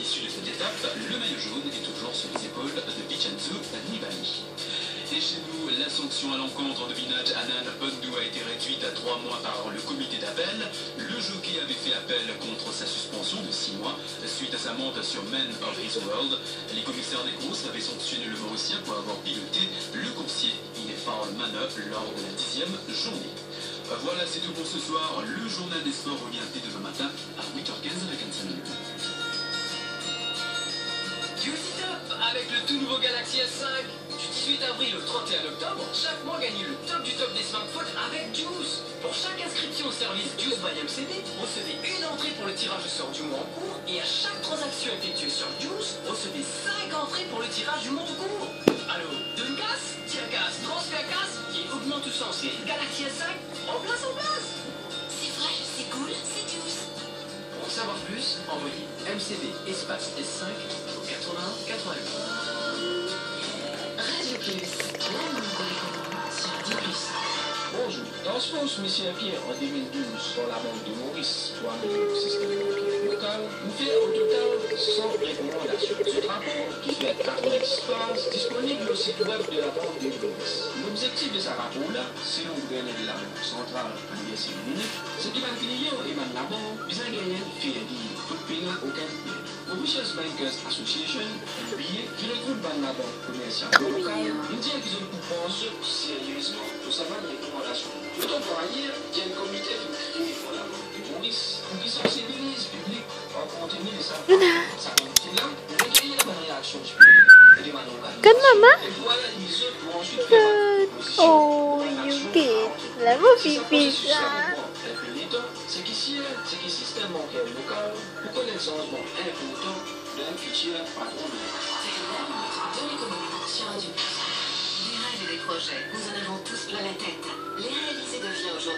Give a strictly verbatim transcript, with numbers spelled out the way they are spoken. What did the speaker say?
l'issue de cette étape, le maillot jaune est toujours sur les épaules de Vincenzo Nibali. Et chez nous, la sanction à l'encontre de Vinaj Anand Bondou a été réduite à trois mois par le comité d'appel. Le jockey avait fait appel contre sa suspension de six mois suite à sa monte sur Men of His World. Les commissaires des courses avaient sanctionné le Mauricien pour avoir piloté le coursier Inefal Manœuvre lors de la dixième journée. Voilà, c'est tout pour ce soir. Le journal des sports revient dès demain matin à huit heures quinze avec Anne. Juicy Top avec le tout nouveau Galaxy S cinq. Du dix-huit avril au trente et un octobre, chaque mois gagnez le top du top des smartphones avec Juice. Pour chaque inscription au service Juice by M C D, recevez une entrée pour le tirage au sort du mois en cours et à chaque transaction effectuée sur Juice, recevez cinq entrées pour le tirage du mois en cours. Allô, donne casse, tire casse, transfert casse et augmente tout sens. Et Galaxy S cinq, en place en place. C'est vrai, c'est cool, c'est Juice. Pour en savoir plus, envoyez M C D espace S cinq au quatre-vingt-un quatre-vingt-huit. Radio Plus, la nouvelle commande sur dix plus. Bonjour. Dans ce poste, Monsieur Pierre, en deux mille douze, sur la bande de Maurice, trois mille système bancaire local, nous fait au total cent recommandations. Ce rapport, qui fait quatre-vingt-dix pages, disponible au site web de la bande de Maurice. L'objectif de ce rapport-là, c'est de gagner de la banque centrale à l'université unique, ce qui va créer et même la banque, bien gagner fait dire, tout payant aucun prix. Mauritius Bankers Association, M B A, qui regroupe la banque commerciale locale, nous dit qu'ils ont pensé sérieusement pour savoir les recommandations. D'autant par ailleurs, il y a un comité qui est créé pour la banque de Maurice pour qu'ils sensibilisent le public en contenu de sa sa comité-là pour recueillir la bonne réaction du public et de manière organisée. Kan mama? Et voilà, ils eux pour ensuite faire une proposition Oh, de bonne action Yuki. à entreprendre. La voix Si ça pipi, pose souci à ça. nous, depuis l'État, c'est qu'ici, c'est que le système bancaire local pour connaître le changement important d'un futur patron de l'État. C'est la minute de l'économie sur Radio Plus. Des rêves et des projets, nous en avons tous plein la tête. Les réaliser devient aujourd'hui